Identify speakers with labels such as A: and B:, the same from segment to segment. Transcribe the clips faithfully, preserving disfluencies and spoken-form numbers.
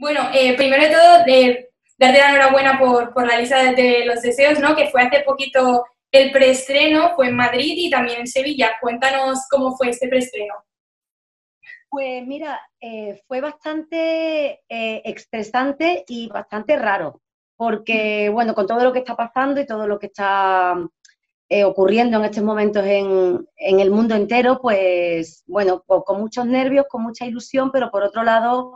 A: Bueno, eh, primero de todo, eh, darte la enhorabuena por, por la lista de, de los deseos, ¿no? Que fue hace poquito el preestreno, fue en Madrid y también en Sevilla. Cuéntanos cómo fue este preestreno.
B: Pues mira, eh, fue bastante eh, estresante y bastante raro, porque bueno, con todo lo que está pasando y todo lo que está eh, ocurriendo en estos momentos en, en el mundo entero, pues bueno, pues, con muchos nervios, con mucha ilusión, pero por otro lado,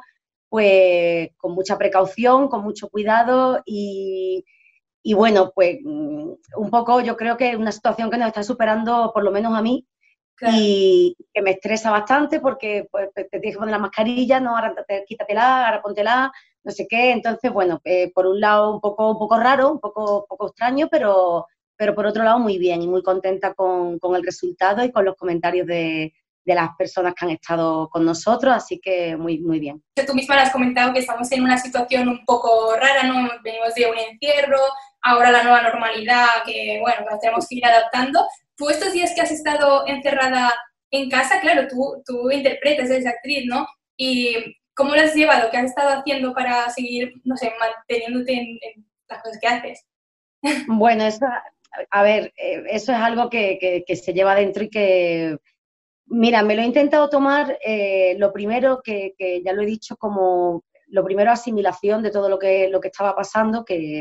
B: pues con mucha precaución, con mucho cuidado y, y bueno, pues mm, un poco yo creo que es una situación que nos está superando, por lo menos a mí,
A: Claro.
B: y que me estresa bastante porque pues, te tienes que poner la mascarilla, no, ahora te, quítatela, ahora póntela, no sé qué. Entonces, bueno, eh, por un lado un poco, un poco raro, un poco, un poco extraño, pero, pero por otro lado muy bien y muy contenta con, con el resultado y con los comentarios de, de las personas que han estado con nosotros, así que muy, muy bien.
A: Tú misma lo has comentado que estamos en una situación un poco rara, ¿no? Venimos de un encierro, ahora la nueva normalidad, que bueno, nos tenemos que ir adaptando. Tú estos días que has estado encerrada en casa, claro, tú, tú interpretas, eres actriz, ¿no? ¿Y cómo lo has llevado? ¿Qué has estado haciendo para seguir, no sé, manteniéndote en, en las cosas que haces?
B: Bueno, eso, a ver, eh, eso es algo que, que, que se lleva dentro y que mira, me lo he intentado tomar, eh, lo primero que, que, ya lo he dicho, como lo primero asimilación de todo lo que, lo que estaba pasando, que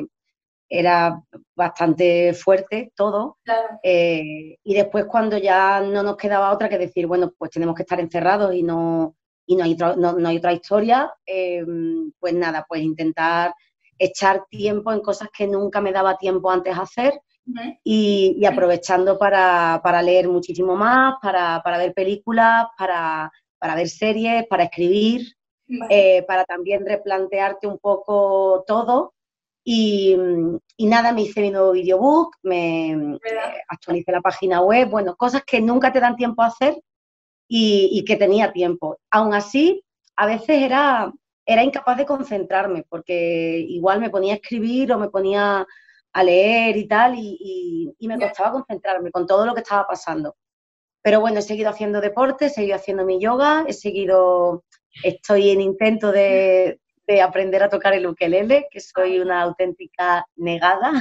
B: era bastante fuerte todo,
A: Claro.
B: eh, y después cuando ya no nos quedaba otra que decir, bueno, pues tenemos que estar encerrados y no, y no, hay, otra, no, no hay otra historia, eh, pues nada, pues intentar echar tiempo en cosas que nunca me daba tiempo antes a hacer,
A: Uh-huh.
B: y, y aprovechando para, para, leer muchísimo más, para, para ver películas, para, para, ver series, para escribir,
A: Vale.
B: eh, para también replantearte un poco todo. Y, y nada, me hice mi nuevo videobook, me eh,
A: ¿Verdad?
B: actualicé la página web, bueno, cosas que nunca te dan tiempo a hacer y, y que tenía tiempo. Aún así, a veces era, era incapaz de concentrarme porque igual me ponía a escribir o me ponía a leer y tal y, y, y me
A: Ya.
B: costaba concentrarme con todo lo que estaba pasando. Pero bueno, he seguido haciendo deporte, he seguido haciendo mi yoga, he seguido, estoy en intento de, de aprender a tocar el ukelele, que soy una auténtica negada.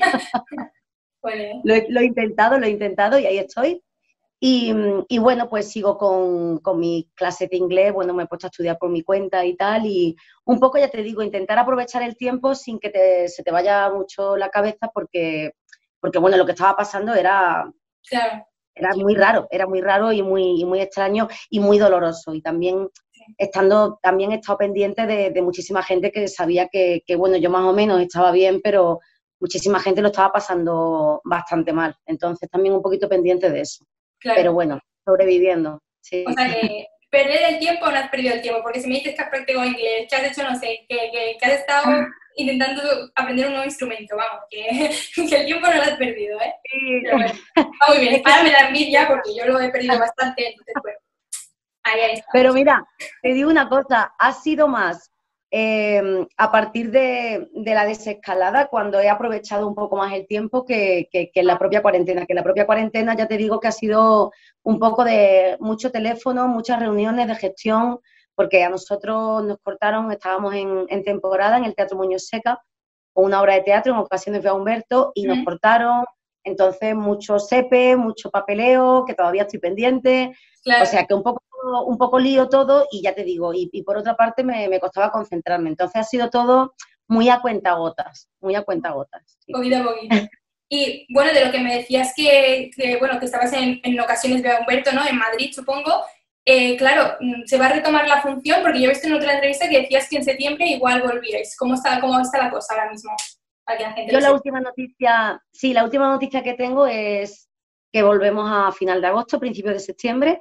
A: Vale.
B: lo, he, lo he intentado, lo he intentado y ahí estoy. Y, y, bueno, pues sigo con, con mi clase de inglés, bueno, me he puesto a estudiar por mi cuenta y tal, y un poco, ya te digo, intentar aprovechar el tiempo sin que te, se te vaya mucho la cabeza, porque, porque bueno, lo que estaba pasando era,
A: Claro.
B: era muy raro, era muy raro y muy, y muy extraño y muy doloroso. Y también estando, también he estado pendiente de, de muchísima gente que sabía que, que, bueno, yo más o menos estaba bien, pero muchísima gente lo estaba pasando bastante mal. Entonces también un poquito pendiente de eso. Pero
A: Claro.
B: bueno, sobreviviendo,
A: O
B: sí.
A: sea que perder el tiempo no has perdido el tiempo, porque si me dices que has practicado inglés, que has hecho, no sé, que, que, que has estado intentando aprender un nuevo instrumento, vamos, que, que el tiempo no lo has perdido, ¿eh?
B: Sí.
A: Pero bueno, está muy bien.
B: Es que
A: Ahora me
B: sí.
A: da envidia porque yo lo he perdido bastante, entonces, bueno, ahí, ahí
B: Pero
A: estamos.
B: mira, te digo una cosa, ha sido más eh, a partir de, de, la desescalada cuando he aprovechado un poco más el tiempo que, que, que en la propia cuarentena, que en la propia cuarentena ya te digo que ha sido un poco de mucho teléfono, muchas reuniones de gestión, porque a nosotros nos cortaron, estábamos en, en temporada en el Teatro Muñoz Seca, con una obra de teatro, en ocasiones fui a Humberto, y nos
A: ¿Mm?
B: cortaron, entonces mucho sepe, mucho papeleo, que todavía estoy pendiente, o
A: Claro.
B: sea que un poco, un poco lío todo y ya te digo, y, y por otra parte me, me, costaba concentrarme, entonces ha sido todo muy a cuentagotas, muy a cuentagotas. Sí.
A: Poquito a poquito. Y bueno, de lo que me decías que, que bueno, que estabas en, en ocasiones de Humberto, ¿no? En Madrid, supongo. Eh, claro, se va a retomar la función porque yo he visto en otra entrevista que decías que en septiembre igual volvíais. ¿Cómo está, cómo está la cosa ahora mismo? Para que la gente
B: Yo
A: lo
B: la
A: sepa.
B: última noticia, sí, la última noticia que tengo es que volvemos a final de agosto, principios de septiembre,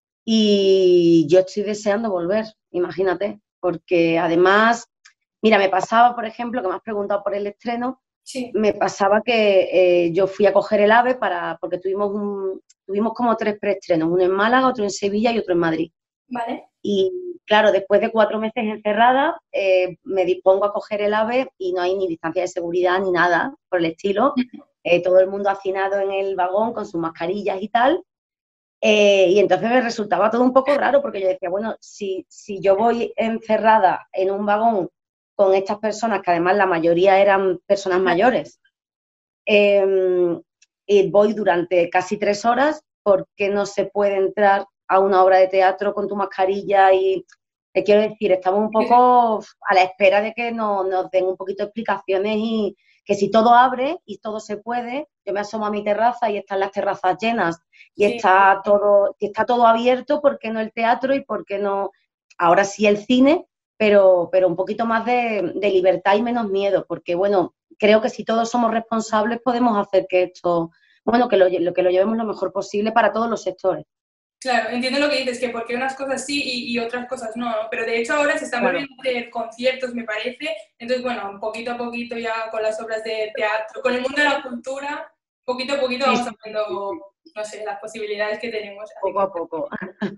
B: y yo estoy deseando volver, imagínate, porque además, mira, me pasaba, por ejemplo, que me has preguntado por el estreno,
A: Sí.
B: me pasaba que eh, yo fui a coger el AVE para, porque tuvimos, un, tuvimos como tres preestrenos, uno en Málaga, otro en Sevilla y otro en Madrid.
A: ¿Vale?
B: Y claro, después de cuatro meses encerrada, eh, me dispongo a coger el AVE y no hay ni distancia de seguridad ni nada por el estilo. Eh, todo el mundo hacinado en el vagón con sus mascarillas y tal. Eh, y entonces me resultaba todo un poco raro porque yo decía, bueno, si, si yo voy encerrada en un vagón con estas personas, que además la mayoría eran personas mayores, eh, y voy durante casi tres horas, ¿por qué no se puede entrar a una obra de teatro con tu mascarilla? Y te quiero decir, estamos un poco a la espera de que nos, nos den un poquito de explicaciones y que si todo abre y todo se puede, yo me asomo a mi terraza y están las terrazas llenas y
A: Sí,
B: está todo, y está todo abierto, ¿por qué no el teatro y por qué no ahora sí el cine? Pero, pero un poquito más de, de libertad y menos miedo, porque bueno, creo que si todos somos responsables podemos hacer que esto, bueno, que lo, lo que lo llevemos lo mejor posible para todos los sectores.
A: claro, entiendo lo que dices, que porque unas cosas sí y, y otras cosas no, ¿no? Pero de hecho ahora se están
B: Claro.
A: volviendo a hacer conciertos, me parece. Entonces, bueno, poquito a poquito ya con las obras de teatro, con el mundo de la cultura, poquito a poquito
B: Sí,
A: vamos
B: sí, sí,
A: abriendo,
B: sí,
A: no sé, las posibilidades que tenemos. Así
B: poco
A: que...
B: a poco.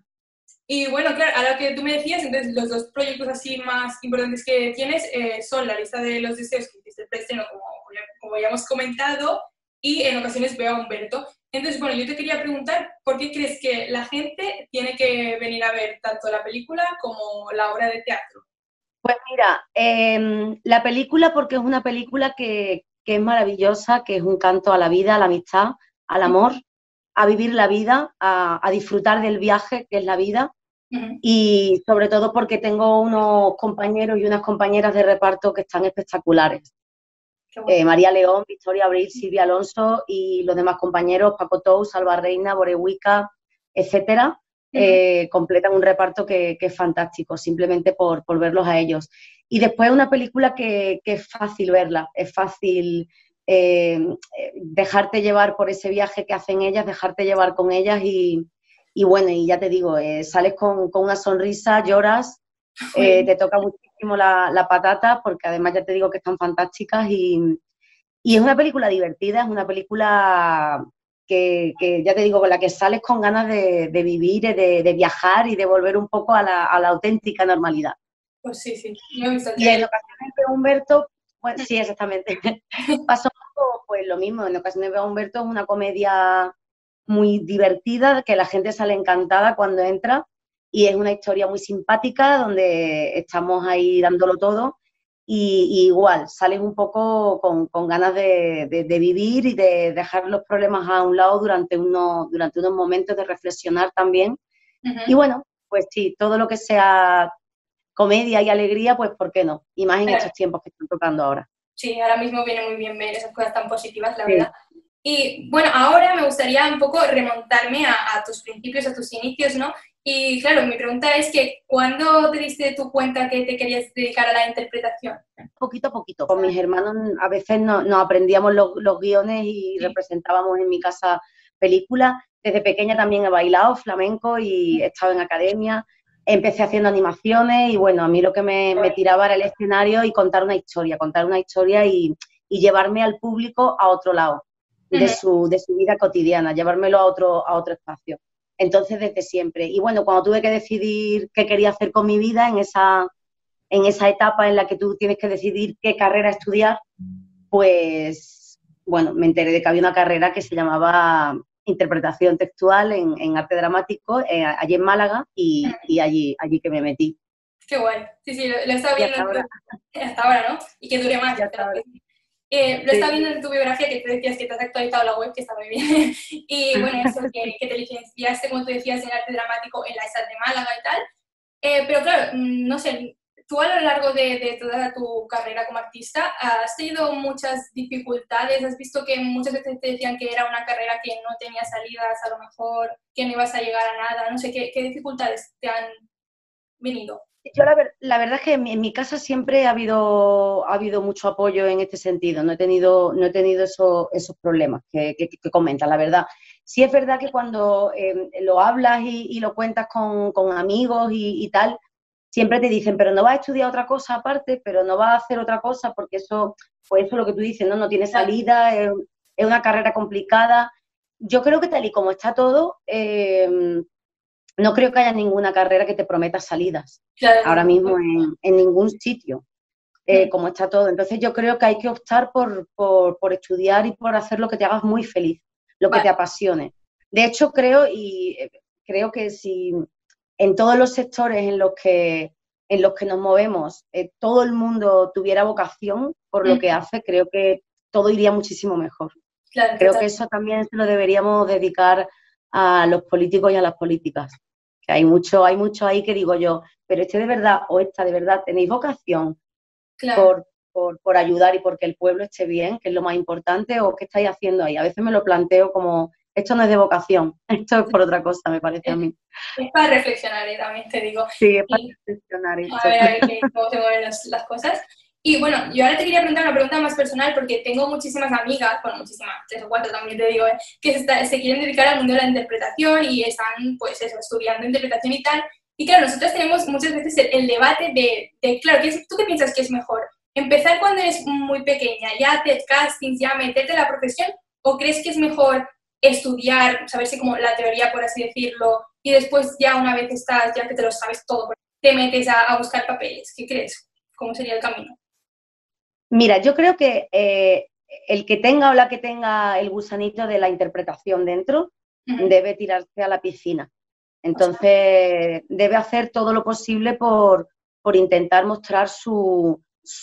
A: Y bueno, claro, ahora que tú me decías, entonces los dos proyectos así más importantes que tienes eh, son la lista de los deseos que hiciste el preestreno, como, como ya hemos comentado, y en ocasiones veo a Humberto. Entonces, bueno, yo te quería preguntar, ¿por qué crees que la gente tiene que venir a ver tanto la película como la obra de teatro?
B: Pues mira, eh, la película porque es una película que, que es maravillosa, que es un canto a la vida, a la amistad, al amor, a vivir la vida, a, a disfrutar del viaje que es la vida.
A: Ujú.
B: Y sobre todo porque tengo unos compañeros y unas compañeras de reparto que están espectaculares.
A: Qué
B: Eh,
A: bueno.
B: María León, Victoria Abril, Silvia Alonso y los demás compañeros, Paco Tous, Alba Reina, Borehuica, etcétera,
A: Ujú.
B: eh, completan un reparto que, que es fantástico, simplemente por, por, verlos a ellos. Y después una película que, que es fácil verla, es fácil eh, dejarte llevar por ese viaje que hacen ellas, dejarte llevar con ellas y, y bueno, y ya te digo, eh, sales con, con una sonrisa, lloras,
A: Muy
B: eh,
A: bien.
B: te toca muchísimo la, la, patata, porque además ya te digo que están fantásticas y, y es una película divertida, es una película que, que, ya te digo, con la que sales con ganas de, de vivir, de, de, viajar y de volver un poco a la, a la auténtica normalidad.
A: Pues sí, sí, no he visto el
B: Y en
A: trailer.
B: ocasiones veo a Humberto, pues sí, exactamente, pasó un poco pues lo mismo, en ocasiones veo a Humberto, es una comedia muy divertida, que la gente sale encantada cuando entra y es una historia muy simpática donde estamos ahí dándolo todo y, y igual sales un poco con, con ganas de, de, de, vivir y de dejar los problemas a un lado durante, uno, durante unos momentos de reflexionar también. Y
A: Uh-huh.
B: bueno, pues sí, todo lo que sea comedia y alegría, pues ¿por qué no? Y más en
A: Claro.
B: estos tiempos que están tocando ahora.
A: Sí, ahora mismo viene muy bien ver esas cosas tan positivas, la verdad.
B: Sí.
A: Y bueno, ahora me gustaría un poco remontarme a, a, tus principios, a tus inicios, ¿no? Y claro, mi pregunta es que, ¿cuándo te diste tu cuenta que te querías dedicar a la interpretación?
B: Poquito a poquito. Con mis hermanos a veces nos no aprendíamos los, los guiones y
A: Sí.
B: representábamos en mi casa películas. Desde pequeña también he bailado flamenco y he estado en academia. Empecé haciendo animaciones y bueno, a mí lo que me, me tiraba era el escenario y contar una historia, contar una historia y, y llevarme al público a otro lado de
A: Uh-huh.
B: su, de su vida cotidiana, llevármelo a otro, a otro espacio. Entonces, desde siempre. Y bueno, cuando tuve que decidir qué quería hacer con mi vida en esa, en esa etapa en la que tú tienes que decidir qué carrera estudiar, pues, bueno, me enteré de que había una carrera que se llamaba interpretación textual en, en arte dramático, eh, allí en Málaga, y, y allí, allí que me metí.
A: Qué guay. Sí, sí, lo, lo he estado
B: Y
A: viendo
B: hasta
A: en
B: ahora.
A: tu, hasta ahora, ¿no? Y que dure más.
B: Y hasta ahora.
A: Eh, lo he
B: Sí,
A: estado viendo
B: sí.
A: en tu biografía, que te decías que te has actualizado la web, que está muy bien. Y bueno, eso, que, que te licenciaste, como tú decías, en arte dramático en la E S A de Málaga y tal. Eh, pero claro, no sé, tú a lo largo de, de, toda tu carrera como artista, ¿has tenido muchas dificultades? ¿Has visto que muchas veces te decían que era una carrera que no tenía salidas, a lo mejor, que no ibas a llegar a nada? No sé, ¿qué, qué dificultades te han venido?
B: Yo la, ver, la, verdad es que en mi, en mi casa siempre ha habido, ha habido mucho apoyo en este sentido. No he tenido, no he tenido eso, esos problemas que, que, que comentas, la verdad. Sí es verdad que cuando eh, lo hablas y, y, lo cuentas con, con amigos y, y tal, siempre te dicen, pero no vas a estudiar otra cosa aparte, pero no vas a hacer otra cosa porque eso, pues eso es lo que tú dices, no, no tiene salida, es, es una carrera complicada. Yo creo que tal y como está todo, eh, no creo que haya ninguna carrera que te prometa salidas ahora mismo en, en ningún sitio, eh, como está todo. Entonces yo creo que hay que optar por, por, por estudiar y por hacer lo que te hagas muy feliz, lo que
A: Vale.
B: te apasione. De hecho, creo y eh, creo que si en todos los sectores en los que, en los que nos movemos, eh, todo el mundo tuviera vocación por lo que
A: Mm,
B: hace, creo que todo iría muchísimo mejor.
A: claro,
B: Creo
A: total.
B: que eso también se lo deberíamos dedicar a los políticos y a las políticas. Que hay mucho, hay mucho ahí que digo yo, pero este de verdad o esta de verdad tenéis vocación
A: Claro.
B: por, por, por ayudar y porque el pueblo esté bien, que es lo más importante, o qué estáis haciendo ahí. A veces me lo planteo como, esto no es de vocación, esto es por otra cosa, me parece a
A: Es,
B: mí.
A: es para reflexionar, ¿eh? También te digo.
B: Sí, es para
A: Y
B: reflexionar
A: a
B: esto.
A: ver, a ver qué- cómo se mueven las, las cosas. Y bueno, yo ahora te quería preguntar una pregunta más personal porque tengo muchísimas amigas, bueno, muchísimas, tres o cuatro también te digo, ¿eh? Que se, está- se quieren dedicar al mundo de la interpretación y están, pues eso, estudiando interpretación y tal. Y claro, nosotros tenemos muchas veces el, el debate de, de, claro, ¿qué es, ¿tú qué piensas que es mejor? ¿Empezar cuando eres muy pequeña, ya hacer castings, ya meterte en la profesión? ¿O crees que es mejor estudiar, saberse como la teoría, por así decirlo, y después ya una vez estás, ya que te lo sabes todo, te metes a, a buscar papeles? ¿Qué crees? ¿Cómo sería el camino?
B: Mira, yo creo que eh, el que tenga o la que tenga el gusanito de la interpretación dentro
A: Ujú.
B: debe tirarse a la piscina.
A: O sea,
B: Entonces, debe hacer todo lo posible por, por intentar mostrar su,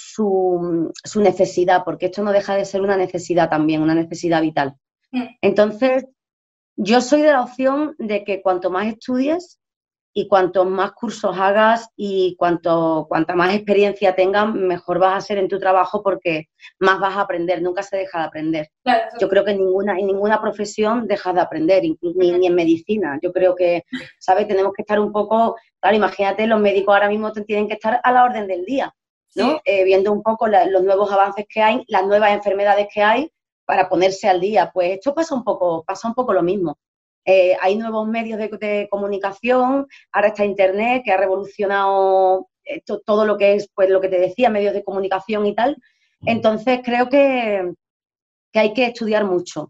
B: su, su necesidad, porque esto no deja de ser una necesidad también, una necesidad vital.
A: mm,
B: Entonces, yo soy de la opción de que cuanto más estudies y cuantos más cursos hagas y cuanto, cuanta más experiencia tengas, mejor vas a ser en tu trabajo porque más vas a aprender, nunca se deja de aprender.
A: claro,
B: Yo
A: eso,
B: creo que en ninguna, en ninguna profesión dejas de aprender, incluso, ni,
A: ujú,
B: ni en medicina. Yo creo que, ¿sabes? Tenemos que estar un poco, claro, imagínate, los médicos ahora mismo tienen que estar a la orden del día,
A: sí,
B: ¿no? Eh, viendo un poco la, los nuevos avances que hay, las nuevas enfermedades que hay para ponerse al día. Pues esto pasa un poco, pasa un poco lo mismo. Eh, hay nuevos medios de, de comunicación, ahora está Internet, que ha revolucionado eh, to, todo lo que es, pues lo que te decía, medios de comunicación y tal. Entonces creo que, que hay que estudiar mucho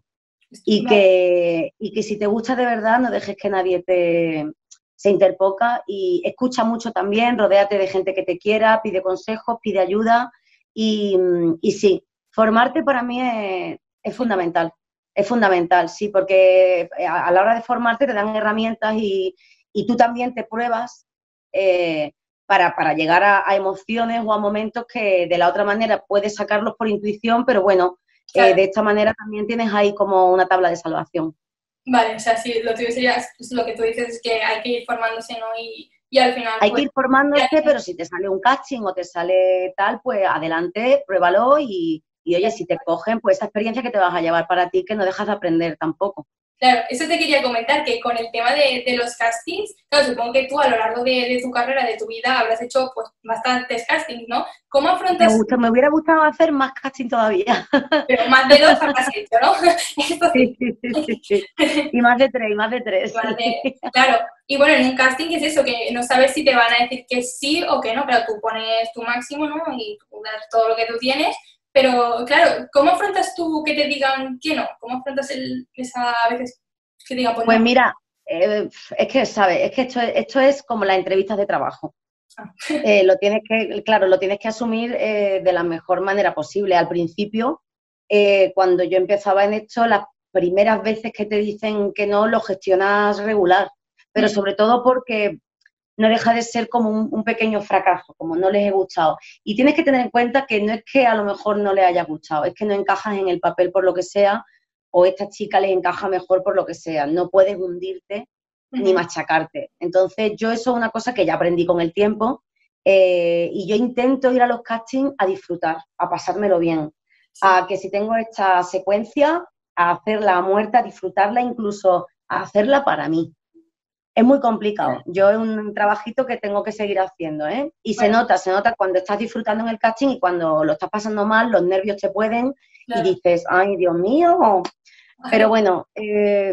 B: y
A: vale,
B: que, y que si te gusta de verdad no dejes que nadie te se interponga y escucha mucho también, rodéate de gente que te quiera, pide consejos, pide ayuda y, y sí, formarte para mí es, es
A: sí,
B: fundamental, es fundamental, sí, porque a, a la hora de formarte te dan herramientas y, y tú también te pruebas eh, para, para, llegar a, a emociones o a momentos que de la otra manera puedes sacarlos por intuición, pero bueno, eh,
A: claro.
B: de esta manera también tienes ahí como una tabla de salvación.
A: Vale, o sea, sí, lo tuyo sería, pues, lo que tú dices es que hay que ir formándose, ¿no? Y, y al final,
B: Hay que
A: pues,
B: ir
A: ya,
B: formándose, pero si te sale un casting o te sale tal, pues adelante, pruébalo y, y oye, si te cogen, pues esa experiencia que te vas a llevar para ti, que no dejas de aprender tampoco.
A: claro, eso te quería comentar, que con el tema de, de los castings, claro, supongo que tú a lo largo de, de tu carrera, de tu vida, habrás hecho pues bastantes castings, ¿no? ¿Cómo
B: Me
A: afrontas,
B: gusta, me hubiera gustado hacer más casting todavía.
A: pero más de dos habrás hecho, ¿no? Esto
B: Sí,
A: sí.
B: sí, sí, sí, sí. Y más de tres, y más de tres,
A: Más
B: sí.
A: de- claro, y bueno, en un casting es eso, que no sabes si te van a decir que sí o que no, pero tú pones tu máximo, ¿no? Y tú das todo lo que tú tienes, pero claro, ¿cómo afrontas tú que te digan que no? ¿Cómo afrontas el, esa, a veces que te digan, pues
B: Pues
A: no?
B: mira, eh, es que, ¿sabes? Es que esto, esto es como las entrevistas de trabajo.
A: Ah,
B: Eh, lo tienes que, claro, lo tienes que asumir eh, de la mejor manera posible. Al principio, eh, cuando yo empezaba en esto, las primeras veces que te dicen que no, lo gestionas regular, pero
A: mm,
B: sobre todo porque no deja de ser como un, un pequeño fracaso, como no les he gustado. Y tienes que tener en cuenta que no es que a lo mejor no les haya gustado, es que no encajas en el papel por lo que sea, o esta chica les encaja mejor por lo que sea. No puedes hundirte ni
A: ujú,
B: machacarte. Entonces, yo eso es una cosa que ya aprendí con el tiempo eh, y yo intento ir a los castings a disfrutar, a pasármelo bien,
A: sí,
B: a que si tengo esta secuencia, a hacerla a muerta, a disfrutarla, incluso a hacerla para mí. Es muy complicado. Yo es un trabajito que tengo que seguir haciendo, ¿eh? Y se
A: bueno,
B: nota, se nota cuando estás disfrutando en el casting y cuando lo estás pasando mal, los nervios te pueden y
A: claro,
B: dices, ay, Dios mío. Pero bueno, eh,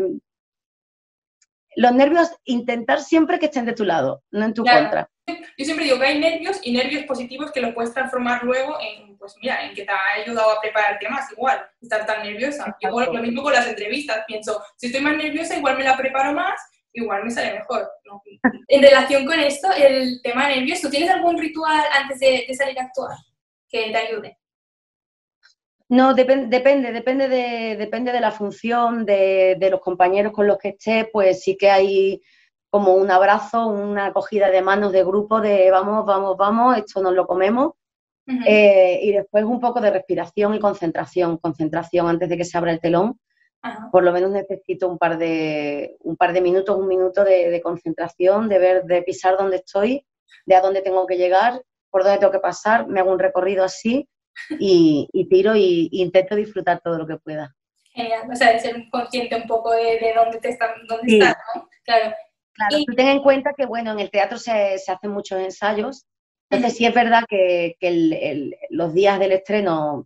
B: los nervios, intentar siempre que estén de tu lado, no en tu
A: claro.
B: contra.
A: Yo siempre digo que hay nervios y nervios positivos que los puedes transformar luego en, pues mira, en que te ha ayudado a prepararte más, igual, estar tan nerviosa. Igual lo
B: Exacto.
A: mismo con las entrevistas, pienso, si estoy más nerviosa, igual me la preparo más, igual me sale mejor, ¿no? En relación con esto, el tema de nervios, ¿tú tienes algún ritual antes de, de salir a actuar que te ayude?
B: No, depen- depende, depende de, depende de la función, de, de los compañeros con los que esté, pues sí que hay como un abrazo, una acogida de manos de grupo de vamos, vamos, vamos, esto nos lo comemos.
A: Ujú.
B: Eh, y después un poco de respiración y concentración, concentración antes de que se abra el telón.
A: Ajá.
B: Por lo menos necesito un par de, un par de minutos, un minuto de, de concentración, de ver, de pisar dónde estoy, de a dónde tengo que llegar, por dónde tengo que pasar, me hago un recorrido así y, y tiro y, y intento disfrutar todo lo que pueda.
A: Genial, o sea, de ser consciente un poco de, de dónde te están, dónde estás,
B: Sí,
A: ¿no? Claro.
B: claro,
A: Y
B: tú ten en cuenta que, bueno, en el teatro se, se hacen muchos ensayos, entonces
A: ujú,
B: sí es verdad que, que el, el, los días del estreno,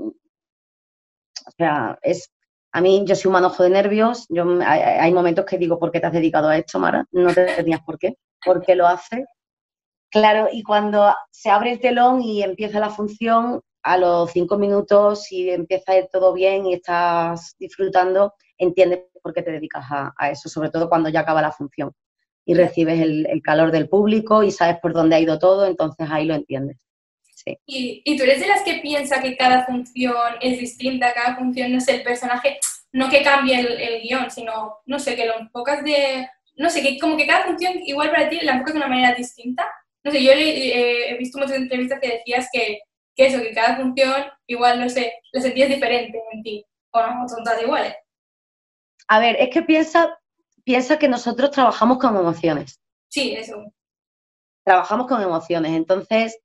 B: o sea, es, a mí yo soy un manojo de nervios, yo, hay, hay momentos que digo, ¿por qué te has dedicado a esto, Mara? No te tenías por qué, ¿por qué lo haces? Claro, y cuando se abre el telón y empieza la función, a los cinco minutos, si empieza a ir todo bien y estás disfrutando, entiendes por qué te dedicas a, a eso, sobre todo cuando ya acaba la función y
A: claro.
B: recibes el, el calor del público y sabes por dónde ha ido todo, entonces ahí lo entiendes. Sí.
A: Y, y tú eres de las que piensa que cada función es distinta, cada función no es el personaje, no que cambie el, el guión, sino, no sé, que lo enfocas de, no sé, que como que cada función igual para ti la enfocas de una manera distinta. No sé, yo he, he visto muchas entrevistas que decías que, que eso, que cada función igual, no sé, la sentías diferente en ti, o no, son todas iguales.
B: A ver, es que piensa, piensa que nosotros trabajamos con emociones,
A: Sí, eso.
B: trabajamos con emociones, entonces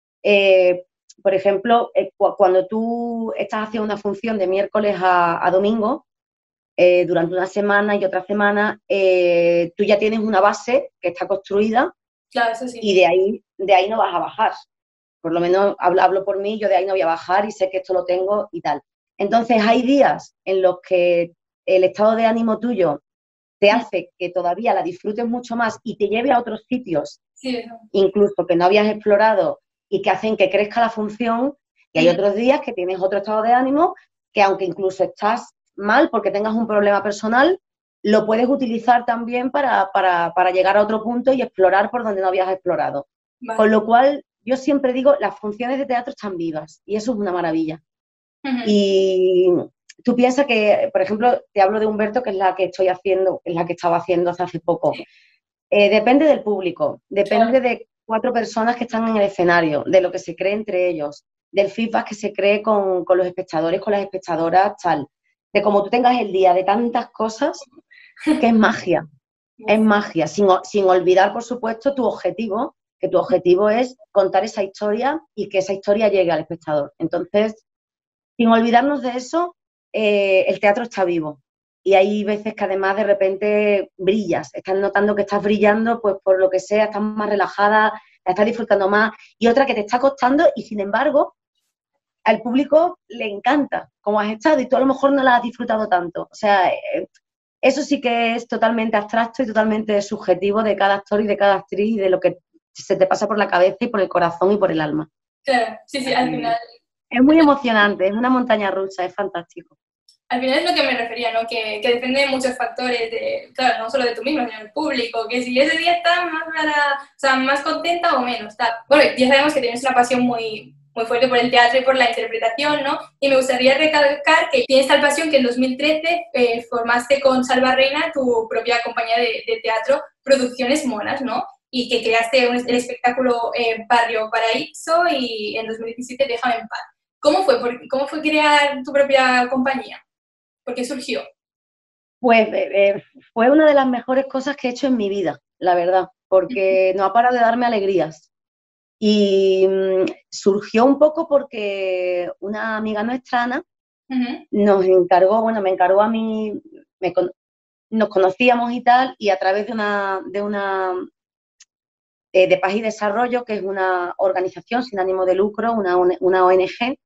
B: Eh, por ejemplo, eh, cu cuando tú estás haciendo una función de miércoles a, a domingo, eh, durante una semana y otra semana, eh, tú ya tienes una base que está construida
A: Claro, eso
B: y
A: sí.
B: de ahí, de ahí no vas a bajar. Por lo menos hablo, hablo por mí, yo de ahí no voy a bajar y sé que esto lo tengo y tal. Entonces, hay días en los que el estado de ánimo tuyo te
A: Mm,
B: hace que todavía la disfrutes mucho más y te lleve a otros sitios
A: sí, eso.
B: incluso que no habías explorado y que hacen que crezca la función. Y hay
A: Ujú,
B: otros días que tienes otro estado de ánimo que aunque incluso estás mal porque tengas un problema personal, lo puedes utilizar también para, para, para llegar a otro punto y explorar por donde no habías explorado. Con
A: vale.
B: lo cual, yo siempre digo, las funciones de teatro están vivas y eso es una maravilla.
A: Ujú,
B: Y tú piensas que, por ejemplo, te hablo de Humberto, que es la que estoy haciendo, es la que estaba haciendo hace, hace poco.
A: sí,
B: Eh, depende del público,
A: claro.
B: depende de cuatro personas que están en el escenario, de lo que se cree entre ellos, del feedback que se cree con, con los espectadores, con las espectadoras, tal. De cómo tú tengas el día, de tantas cosas, que es magia, es
A: Uf,
B: magia, sin, sin olvidar, por supuesto, tu objetivo, que tu objetivo es contar esa historia y que esa historia llegue al espectador. Entonces, sin olvidarnos de eso, eh, el teatro está vivo. Y hay veces que además de repente brillas, estás notando que estás brillando, pues por lo que sea, estás más relajada, la estás disfrutando más. Y otra que te está costando y sin embargo al público le encanta cómo has estado y tú a lo mejor no la has disfrutado tanto. O sea, eh, eso sí que es totalmente abstracto y totalmente subjetivo de cada actor y de cada actriz y de lo que se te pasa por la cabeza y por el corazón y por el alma.
A: claro, sí, sí, al final.
B: Es muy emocionante, es una montaña rusa, es fantástico.
A: Al final es lo que me refería, ¿no? Que, que depende de muchos factores, de, claro, no solo de tú mismo, sino del público, que si ese día está más, para, o sea, más contenta o menos, tal. Bueno, ya sabemos que tienes una pasión muy, muy fuerte por el teatro y por la interpretación, ¿no? Y me gustaría recalcar que tienes tal pasión que en dos mil trece eh, formaste con Salva Reina tu propia compañía de, de teatro, Producciones Monas, ¿no? Y que creaste un, el espectáculo eh, Barrio Paraíso y en dos mil diecisiete Déjame en paz. ¿Cómo fue? ¿Por- ¿Cómo fue crear tu propia compañía? ¿Por qué surgió?
B: Pues eh, eh, fue una de las mejores cosas que he hecho en mi vida, la verdad, porque no ha parado de darme alegrías. Y mm, surgió un poco porque una amiga nuestra, Ana,
A: Ujú,
B: nos encargó, bueno, me encargó a mí, me con- nos conocíamos y tal, y a través de una, de una eh, de Paz y Desarrollo, que es una organización sin ánimo de lucro, una, una O N G,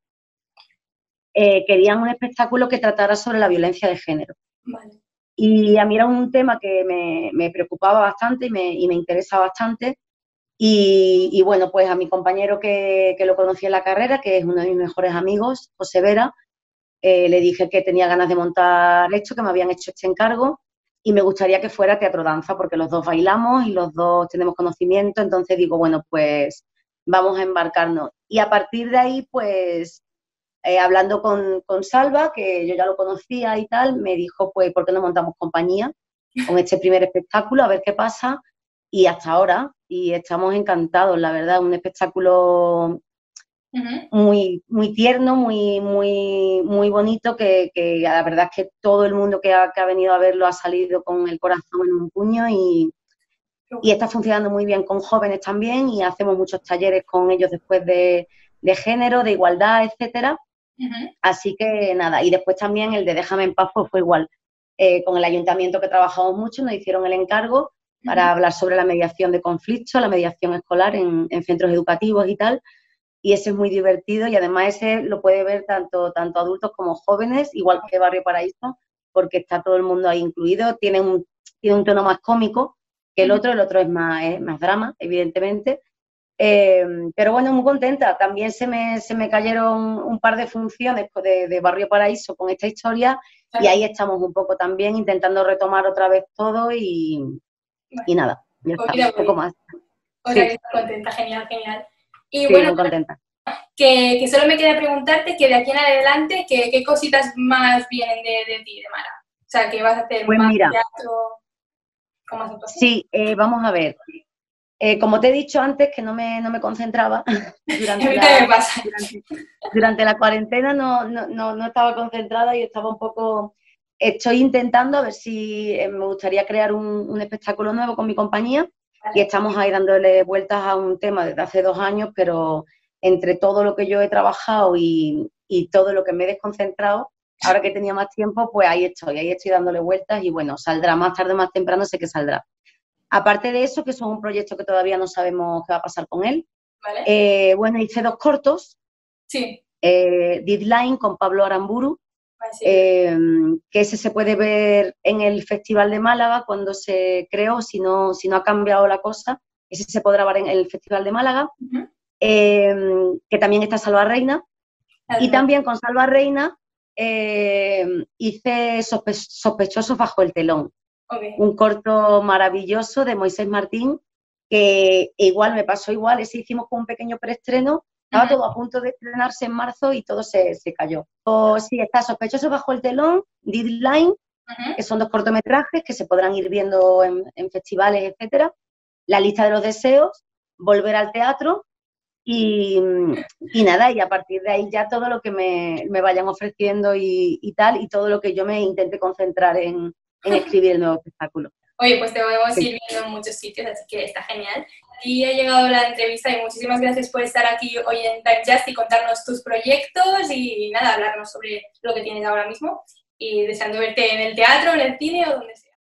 B: eh, querían un espectáculo que tratara sobre la violencia de género.
A: vale.
B: Y a mí era un tema que me, me preocupaba bastante y me, y me interesa bastante. Y, y, bueno, pues a mi compañero que, que, lo conocí en la carrera, que es uno de mis mejores amigos, José Vera, eh, le dije que tenía ganas de montar esto, que me habían hecho este encargo y me gustaría que fuera teatro danza, porque los dos bailamos y los dos tenemos conocimiento. Entonces digo, bueno, pues vamos a embarcarnos. Y a partir de ahí, pues eh, hablando con, con Salva, que yo ya lo conocía y tal, me dijo, pues, ¿por qué no montamos compañía con este primer espectáculo? A ver qué pasa. Y hasta ahora, y estamos encantados, la verdad, un espectáculo uh-huh. muy, muy tierno, muy, muy, muy bonito, que, que la verdad es que todo el mundo que ha, que ha venido a verlo ha salido con el corazón en un puño y, y está funcionando muy bien con jóvenes también, y hacemos muchos talleres con ellos después de, de género, de igualdad, etcétera. Uh-huh. Así que nada, y después también el de Déjame en paz pues fue igual. Eh, con el ayuntamiento que trabajamos mucho, nos hicieron el encargo para uh-huh. hablar sobre la mediación de conflictos, la mediación escolar en, en centros educativos y tal, y ese es muy divertido, y además ese lo puede ver tanto, tanto adultos como jóvenes, igual que Barrio Paraíso, porque está todo el mundo ahí incluido, tiene un, tiene un tono más cómico que el uh-huh. otro, el otro es más, es más drama, evidentemente. Eh, pero bueno, muy contenta. También se me, se me cayeron un par de funciones de, de Barrio Paraíso con esta historia, y ahí estamos un poco también intentando retomar otra vez todo y, y nada, ya está, un poco más.
A: O sea, sí. Estoy contenta, genial, genial. Y
B: sí,
A: bueno,
B: muy contenta.
A: Que, que solo me queda preguntarte que de aquí en adelante, ¿qué, qué cositas más vienen de, de ti, de Mara? O sea, ¿qué vas a hacer?
B: Pues
A: ¿Más
B: mira,
A: teatro? ¿Cómo has actuado?
B: Sí, eh, vamos a ver. Eh, como te he dicho antes, que no me, no me concentraba durante, la,
A: me pasa.
B: durante, durante la cuarentena, no, no, no, no estaba concentrada y estaba un poco... Estoy intentando a ver si eh, me gustaría crear un, un espectáculo nuevo con mi compañía, vale. Y estamos ahí dándole vueltas a un tema desde hace dos años, pero entre todo lo que yo he trabajado y, y todo lo que me he desconcentrado, ahora que tenía más tiempo, pues ahí estoy, ahí estoy dándole vueltas y bueno, saldrá más tarde o más temprano, sé que saldrá. Aparte de eso, que son un proyecto que todavía no sabemos qué va a pasar con él.
A: Vale.
B: Eh, bueno, hice dos cortos.
A: Sí.
B: Eh, Deadline con Pablo Aramburu, vale, sí. eh, que ese se puede ver en el Festival de Málaga cuando se creó, si no, si no ha cambiado la cosa, ese se podrá ver en el Festival de Málaga. Uh-huh. eh, que también está Salva Reina. Uh-huh. Y también con Salva Reina eh, hice sospe- Sospechosos bajo el telón. Okay. Un corto maravilloso de Moisés Martín, que igual me pasó igual, ese hicimos con un pequeño preestreno, estaba uh-huh. todo a punto de estrenarse en marzo y todo se, se cayó. O, sí, está Sospechosos bajo el telón, Deadline, uh-huh. que son dos cortometrajes que se podrán ir viendo en, en festivales, etcétera. La lista de los deseos, Volver al teatro y, y nada, y a partir de ahí ya todo lo que me, me vayan ofreciendo y, y tal, y todo lo que yo me intente concentrar en en escribir el nuevo espectáculo.
A: Oye, pues te podemos sí. ir viendo en muchos sitios, así que está genial. Y ha llegado la entrevista y muchísimas gracias por estar aquí hoy en Time Just y contarnos tus proyectos y nada, hablarnos sobre lo que tienes ahora mismo y deseando verte en el teatro, en el cine o donde sea.